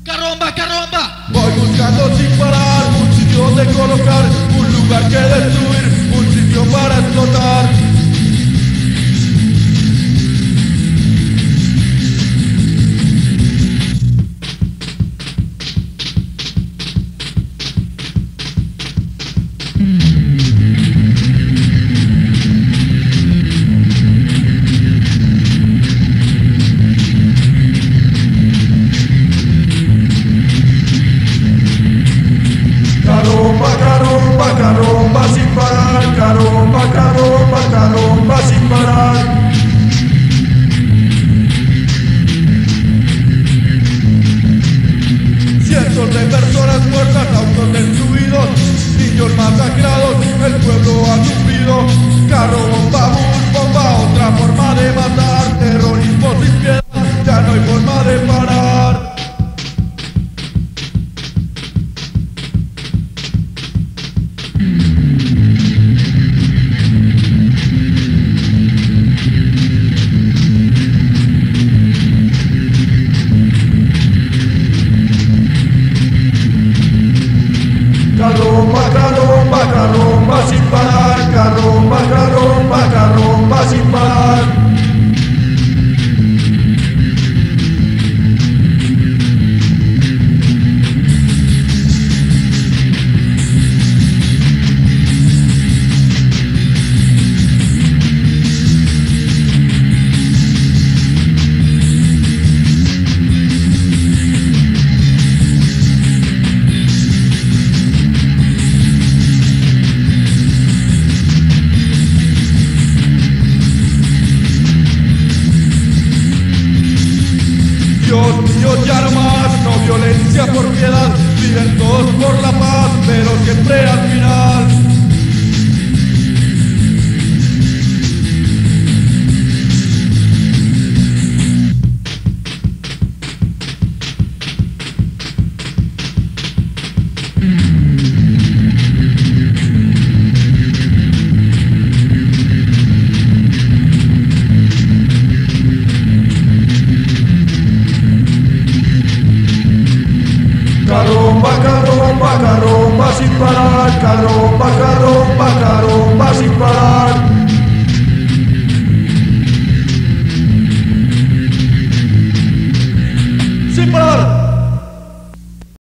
¡Carromba, carromba! Voy buscando sin parar un sitio donde colocar, un lugar que destruir, un sitio para explotar. Carromba, carromba, carromba sin parar, carromba, carromba, carromba sin parar. Cientos de personas muertas, autos destruidos, niños masacrados, el pueblo ha sufrido. Carromba, bus, bomba, otra forma de matar, terrorismo sin piedad, ya no hay forma de parar. Carromba, carromba, carromba sin parar, carromba, carromba, carromba sin parar. Dios mío, ya no más, no violencia por piedad, viven todos por la paz, pero siempre al final. Carromba, carromba, carromba sin parar, carromba, carromba, carromba.